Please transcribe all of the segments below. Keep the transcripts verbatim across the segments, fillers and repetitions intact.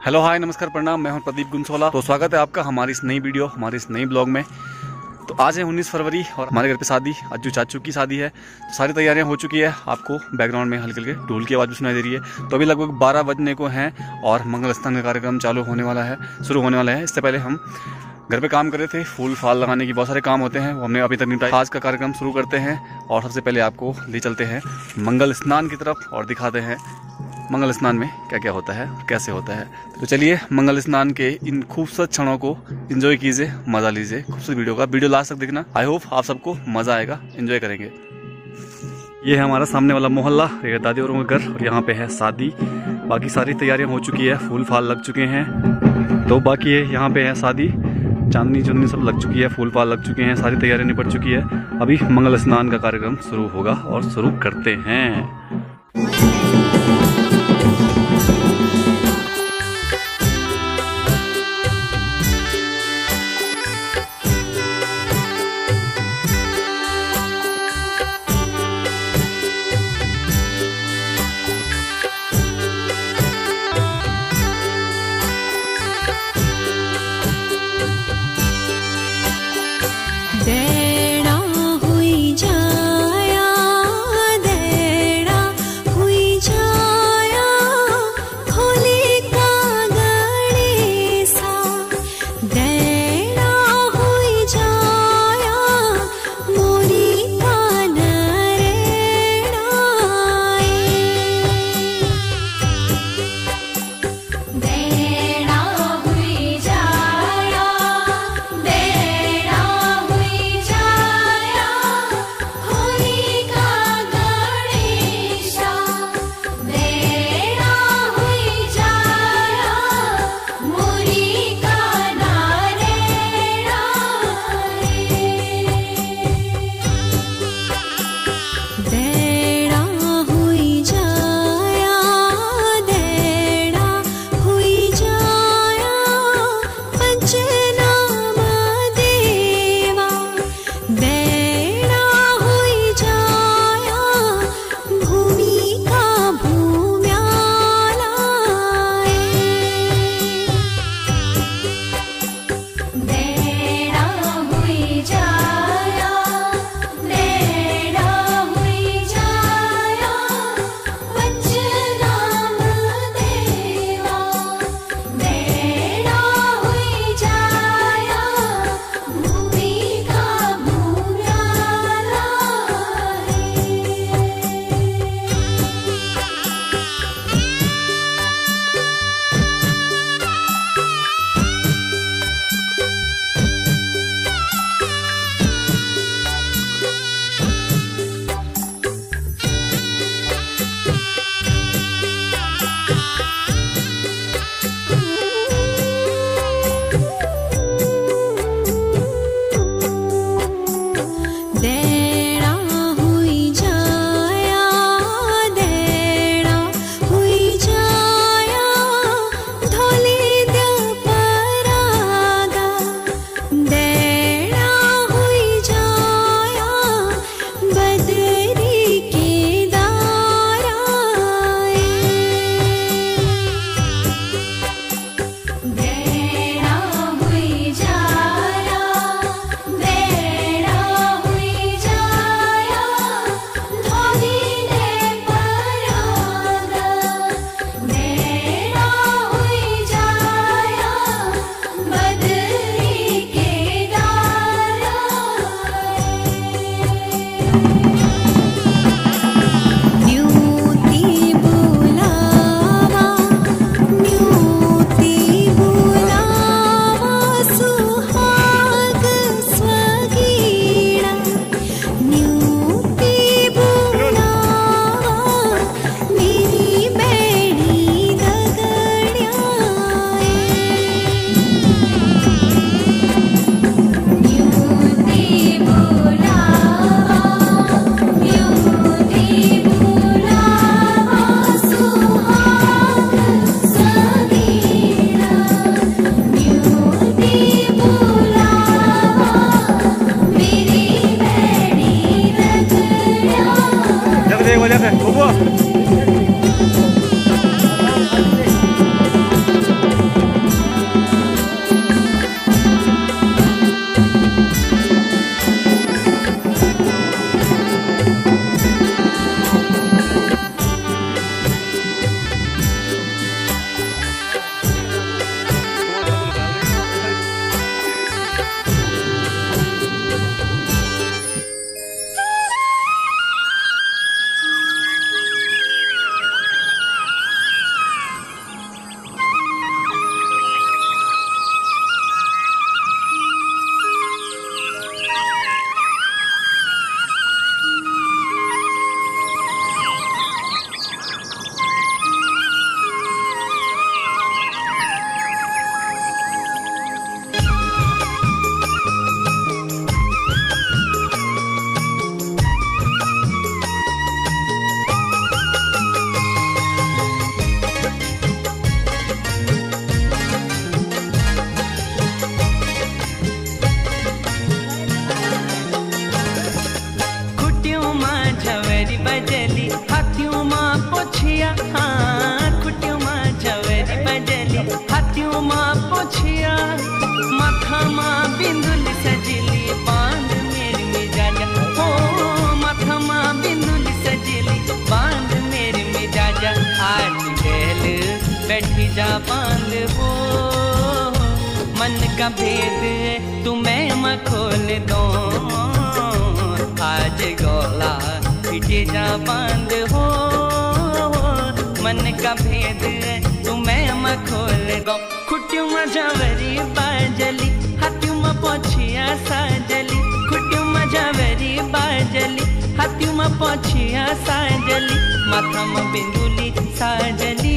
Hello hi नमस्कार प्रणाम, मैं हूं प्रदीप गुंसोला। तो स्वागत है आपका हमारी इस नई वीडियो, हमारे इस नई ब्लॉग में। तो आज है उन्नीस फरवरी और हमारे घर पे शादी, अज्जू चाचू की शादी है। तो सारी तैयारियां हो चुकी है। आपको बैकग्राउंड में हल्के हल्के ढोल की आवाज़ भी सुनाई दे रही है। तो अभी लगभग बारह बजने को हैं और मंगल स्नान का कार्यक्रम चालू होने वाला है, शुरू होने वाला है। इससे पहले हम घर पे काम कर रहे थे, फूल फाल लगाने की बहुत सारे काम होते हैं, वो हमने अभी तक निपटाया। आज का कार्यक्रम शुरू करते हैं और सबसे पहले आपको ले चलते हैं मंगल स्नान की तरफ और दिखाते हैं मंगल स्नान में क्या क्या होता है और कैसे होता है। तो चलिए मंगल स्नान के इन खूबसूरत क्षणों को एंजॉय कीजिए, मजा लीजिए। खूबसूरत वीडियो का वीडियो लास्ट तक देखना। आई होप आप सबको मजा आएगा, एंजॉय करेंगे। ये है हमारा सामने वाला मोहल्ला, ये दादी औरों का घर और यहाँ पे है शादी। बाकी सारी तैयारियां हो चुकी है, फूल फाल लग चुके हैं। तो बाकी है यहाँ पे है शादी, चांदनी चुन्नी सब लग चुकी है, फूल फाल लग चुके हैं, सारी तैयारियां निपट चुकी है। अभी मंगल स्नान का कार्यक्रम शुरू होगा और शुरू करते हैं। बैठी जा बांध हो, मन का भेद तुम्हें मैं खोल दो। आज गौला पिटे जा बांध हो, मन का भेद तुम्हें मैं खोल दो। खुट्टियों में जावरी बाजली, हाथियों में पोछिया साजली। खुट्टियों में जावरी बाजली, हाथियों में पोछिया साजली। माथा में बिंदुली साजली।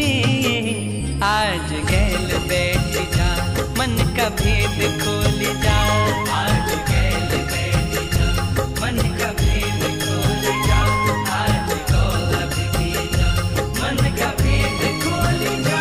आज गैल बैठ जा, मन का भेद खोल जा। आज गैल बैठ जा, मन का भेद खोल जा। आज गौला पिटे जा, मन का भेद खोल जा।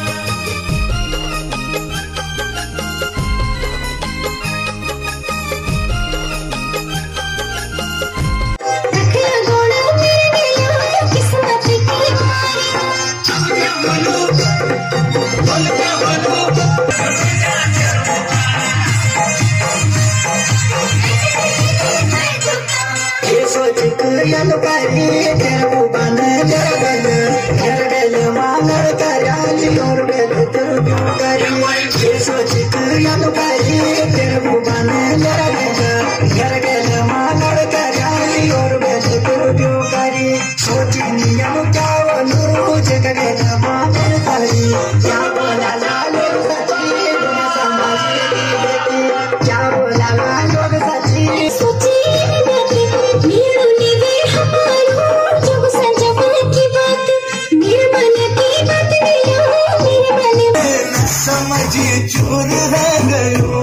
चूर है गयो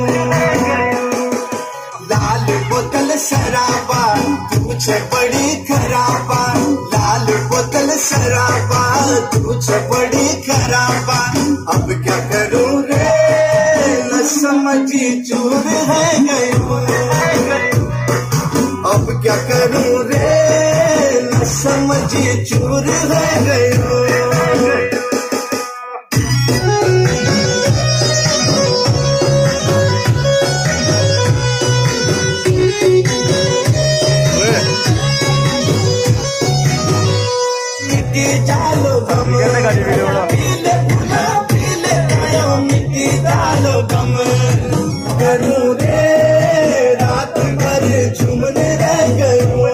लाल बोतल शराबा, तुझे बड़ी खराबा। लाल बोतल शराबा, तुझे बड़ी खराबा। अब क्या करूं रे, न समझी चूर है गयो। अब क्या करूं रे, न समझी चूर है गयो। डालो गम पीले फूला पीले आयो मिट्टी डालो गम। करूं रे रात भर झूमने रह गयो।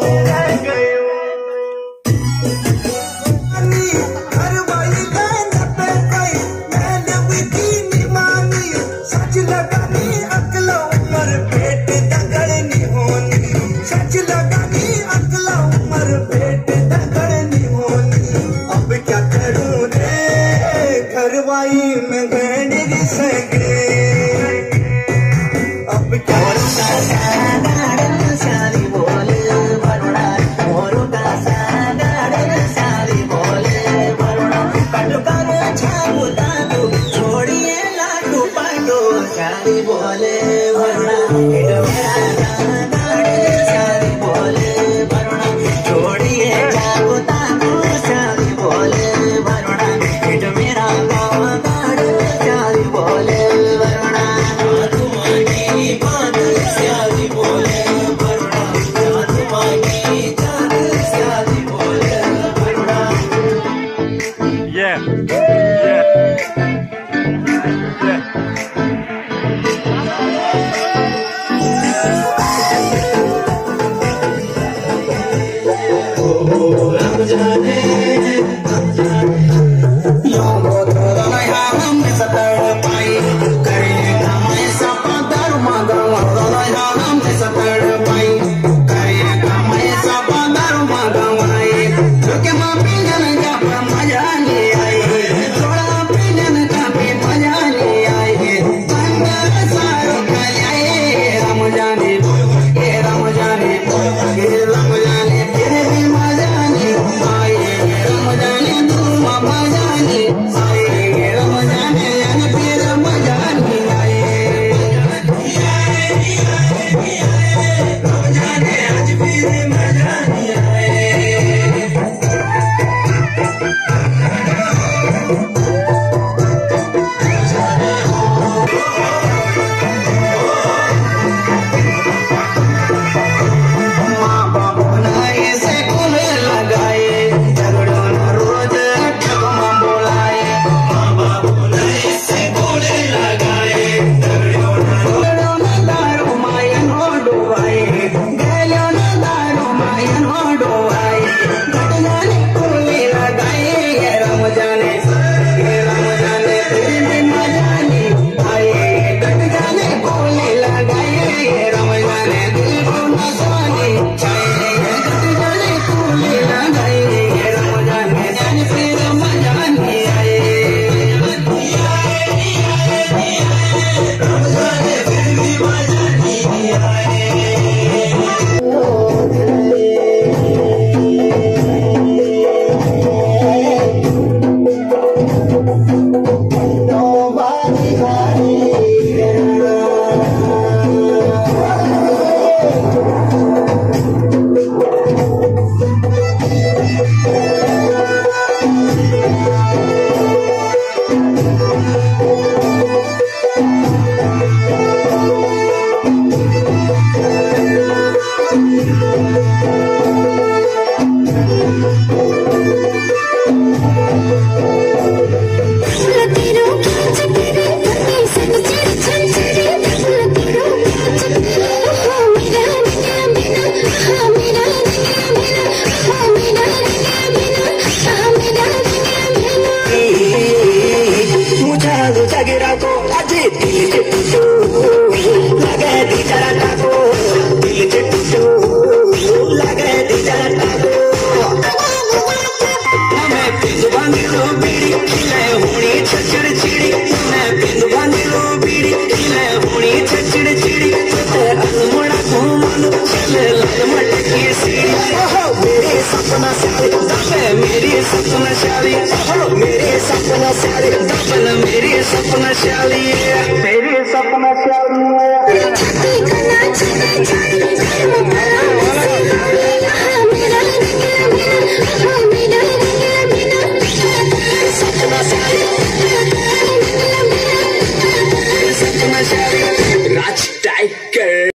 हर वाली लाइन पे कोई मैंने विधि निमानी। सच लगानी अकल उम्र पेट दगड़नी होनी। सच लगानी अकल उम्र पेट दगड़नी होनी। अब क्या करूं रे, घरवाई में गंढ सके। अब क्या सारी बोले वरुणा, मोरू का सागर सारी बोले वरुणा। कटु कर छाबू ताबू छोड़िए लाडू पाडू सारी बोले वरुणा। इट मेरा सागर सारी बोले वरुणा, छोड़िए छाबू ताबू सारी बोले वरुणा। इट मेरा गागर सारी बोले वरुणा। तुम्हारी बात सारी बोले वरुणा। तुम्हारी जान सारी बोले वरुणा। Yeah. Yeah. Yeah. हम जाने हम जाने यो मोटर नया हम सतर पाई। करेगा मैं सपदर मगर नया हम सतर पाई। करेगा मैं सपदर मगर जो के मां पिंजन का पर मजा नहीं आई। थोड़ा पिंजन का पे मजा नहीं आई। अंदर सारो खाए राम जाने ए राम जाने ए राम जाने तेरे भी मजा नहीं आई। चले लाल मटकी सीढ़ी ओहो मेरी सपना सारी दबे मेरी सपना शाली ओहो मेरी सपना सारी दबल मेरी सपना शाली मेरी सपना शाली सपना शाली राज टाइगर